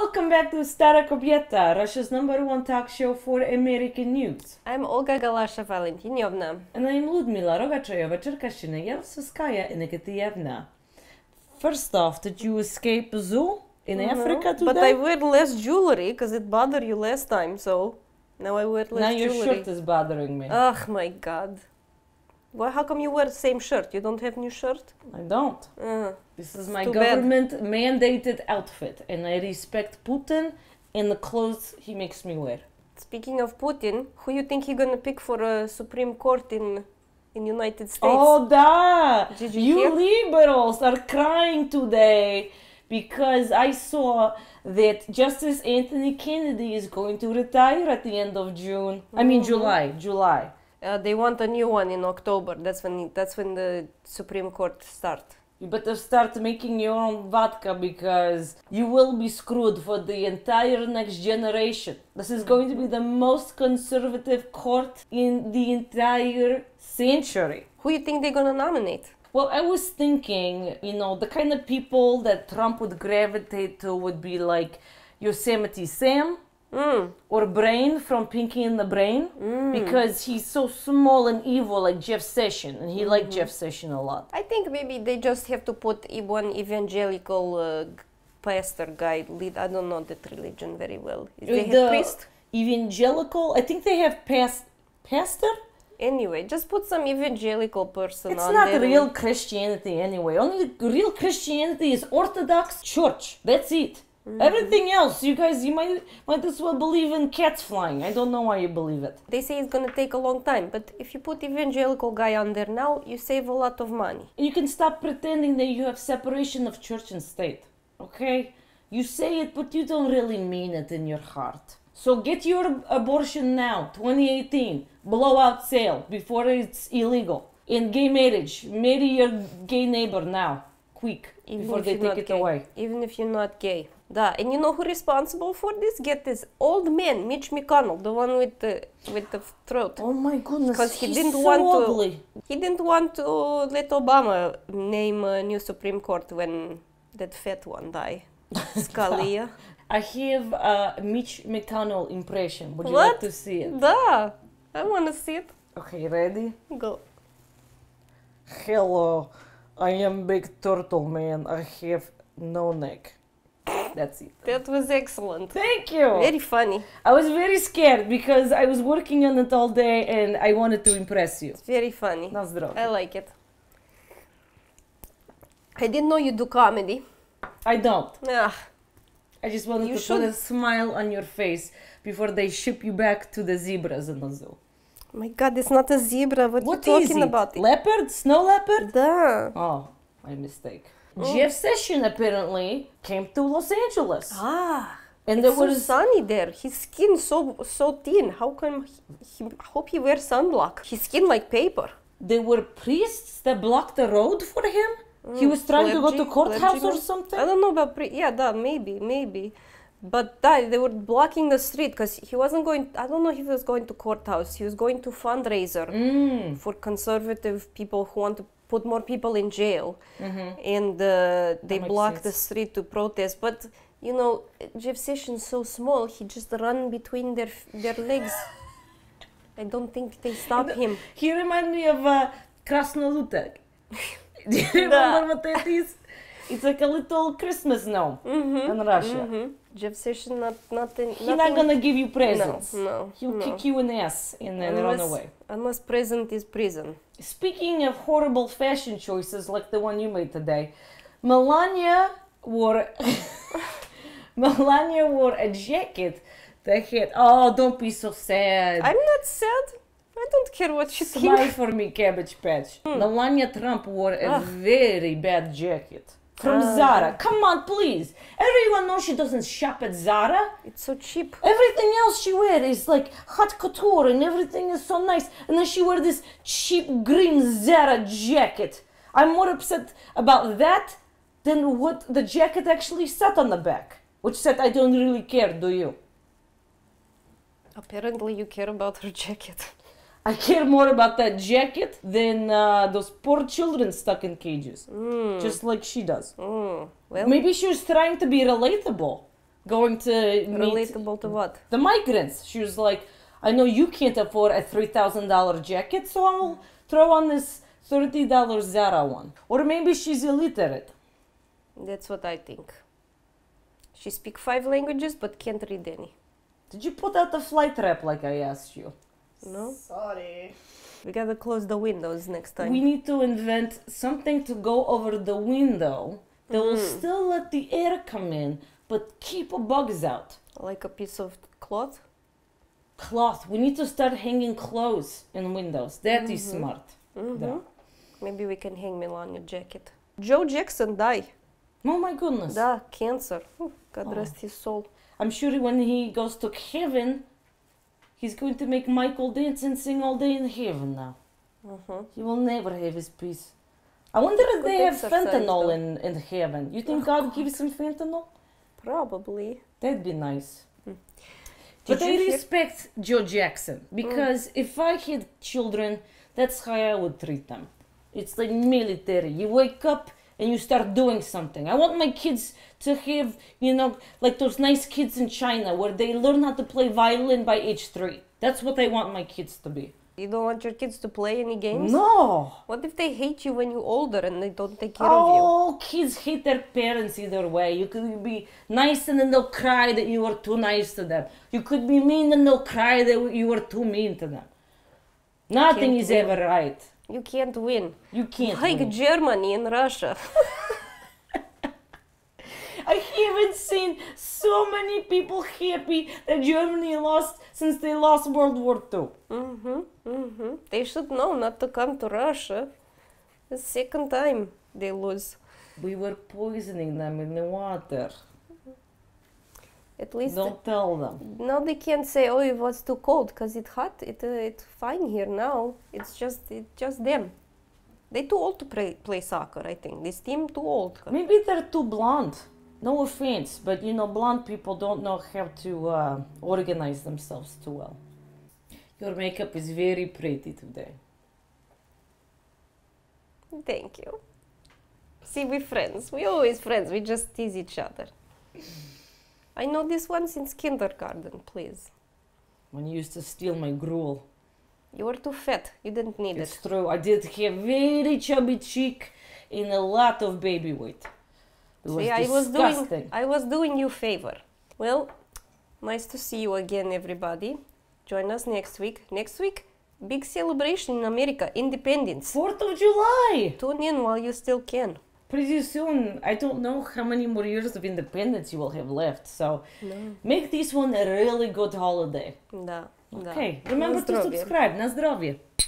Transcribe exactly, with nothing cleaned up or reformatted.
welcome back to Stara Kobieta, Russia's number one talk show for American news. I'm Olga Valentinyovna. And I'm Ludmilla Rogatcheva-Cherkashina-Yevskaya-Inekatievna. First off, did you escape a zoo in Mm-hmm. Africa today? But I wear less jewelry because it bothered you last time, so now I wear less now your jewelry. shirt is bothering me. Oh my god. Well, how come you wear the same shirt? You don't have new shirt? I don't. Uh, This is my too government mandated outfit, and I respect Putin and the clothes he makes me wear. Speaking of Putin, who you think he gonna pick for a Supreme Court in in United States? Oh, da! Did you You hear? liberals are crying today because I saw that Justice Anthony Kennedy is going to retire at the end of June. I mean Mhm. July, July. Uh, they want a new one in October. That's when that's when the Supreme Court start. You better start making your own vodka because you will be screwed for the entire next generation. This is going to be the most conservative court in the entire century. Who you think they're gonna nominate? Well, I was thinking, you know, the kind of people that Trump would gravitate to would be like Yosemite Sam Mm. or Brain from Pinky and the Brain, Mm. because he's so small and evil like Jeff Sessions, and he liked Jeff Sessions a lot. I think maybe they just have to put e- one evangelical uh, g- pastor guy lead. I don't know that religion very well. Is they The have priest? evangelical, I think they have past pastor. Anyway, just put some evangelical person It's on not there. real Christianity anyway. Only real Christianity is Orthodox Church. That's it. Everything else, you guys, you might might as well believe in cats flying. I don't know why you believe it. They say it's gonna take a long time, but if you put evangelical guy on there now, you save a lot of money. And you can stop pretending that you have separation of church and state. Okay? You say it, but you don't really mean it in your heart. So get your abortion now, twenty eighteen. Blowout sale before it's illegal. And gay marriage. Marry your gay neighbor now. Quick. Even Before if they you're take not it gay. away. Even if you're not gay. Da. And you know who responsible for this? Get this old man, Mitch McConnell, the one with the with the throat. Oh my goodness, Because he he's didn't so want to. ugly. He didn't want to let Obama name a new Supreme Court when that fat one died. Scalia. I have a Mitch McConnell impression. Would you What? like to see it? Da. I want to see it. Okay, ready? Go. Hello, I am Big Turtle Man. I have no neck. That's it. That was excellent. Thank you. Very funny. I was very scared because I was working on it all day and I wanted to impress you. Very funny. Na zdrowie. I like it. I didn't know you do comedy. I don't. Ah, I just wanted You to should. put a smile on your face before they ship you back to the zebras in the zoo. my God, it's not a zebra. What, What you is talking it? about? Leopard? Snow leopard? Da. Oh, my mistake. Jeff Sessions apparently came to Los Angeles. Ah. And It's there so was sunny there. His skin so so thin. How come he, he I hope he wears sunblock? His skin like paper. there were priests that blocked the road for him. He was trying to go to Clergy- courthouse or clergyman? something. I don't know about pre- yeah, that maybe, maybe. But that, they were blocking the street because he wasn't going, I don't know if he was going to courthouse. He was going to fundraiser Mm. for conservative people who want to put more people in jail. Mhm. And uh, they makes blocked the sense. street to protest. But, you know, Jeff Sessions so small, he just run between their, their legs. I don't think they stop him. He reminded me of uh, Krasnolutek. Do you remember what that is? It's like a little Christmas gnome Mm-hmm. in Russia. Mm-hmm. Jeff Sessions not nothing. He's not gonna give you presents. No, no, He'll no. kick you in the ass and then run Unless- away. Unless present is prison. Speaking of horrible fashion choices like the one you made today, Melania wore Melania wore a jacket that had, oh, don't be so sad. I'm not sad. I don't care what you think. Smile for me, Cabbage Patch. Melania Trump wore a Ugh. very bad jacket from Ah. Zara. Come on, please. Everyone knows she doesn't shop at Zara. It's so cheap. Everything else she wears is like haute couture and everything is so nice. And then she wear this cheap green Zara jacket. I'm more upset about that than what the jacket actually said on the back. Which said, I don't really care, do you? Apparently you care about her jacket. I care more about that jacket than uh, those poor children stuck in cages. Mm. Just like she does. Mm. Well, Maybe she was trying to be relatable going to meet Relatable to what? the migrants. She was like, I know you can't afford a three thousand dollars jacket, so I'll throw on this thirty dollars Zara one. Or maybe she's illiterate. That's what I think. She speaks five languages but can't read any. Did you put out the flight rep like I asked you? No? Sorry. We gotta close the windows next time. We need to invent something to go over the window that will Mm. still let the air come in, but keep bugs out. Like a piece of cloth? Cloth. We need to start hanging clothes in windows. That is Mhm. smart. Mm-hmm. Yeah. Maybe we can hang Melania jacket. Joe Jackson died. Oh my goodness. Да, cancer. Ooh, God Oh. rest his soul. I'm sure when he goes to heaven, he's going to make Michael dance and sing all day in heaven now. Uh-huh. He will never have his peace. I wonder if Good they have exercise, fentanyl though. in, in heaven. You think Oh, God, God. gives him fentanyl? Probably. That'd be nice. Hmm. But Did I you hear- respect Joe Jackson because if I had children, that's how I would treat them. It's like military. You wake up and you start doing something. I want my kids to have, you know, like those nice kids in China where they learn how to play violin by age three. That's what I want my kids to be. You don't want your kids to play any games? No! What if they hate you when you're older and they don't take care of Oh, kids hate their parents either way. You could be nice and then they'll cry that you were too nice to them. You could be mean and they'll cry that you were too mean to them. Nothing Can't is win. ever right. you? You can't win. You can't Like win. Germany and Russia. I haven't seen so many people happy that Germany lost since they lost World War Two. Mm-hmm, mm-hmm. They should know not to come to Russia. The second time they lose. We were poisoning them in the water. At least Don't tell them. now they can't say, "Oh, it was too cold," because it's hot. It uh, it's fine here now. It's just it's just them. They too old to play play soccer. I think this team too old. Maybe they're too blonde. No offense, but you know, blonde people don't know how to uh, organize themselves too well. Your makeup is very pretty today. Thank you. See, we friends. We always friends. We just tease each other. I know this one since kindergarten. Please. When you used to steal my gruel. You were too fat. You didn't need It's it. true. I did have very chubby cheek and a lot of baby weight. It was See, I was doing. disgusting. I was doing you favor. Well, nice to see you again, everybody. Join us next week. Next week, big celebration in America, Independence. Fourth of July. Tune in while you still can. Pretty soon, I don't know how many more years of independence you will have left. So No. make this one a really good holiday. Да, да. Okay, remember На to здоровье. subscribe. На здоровье.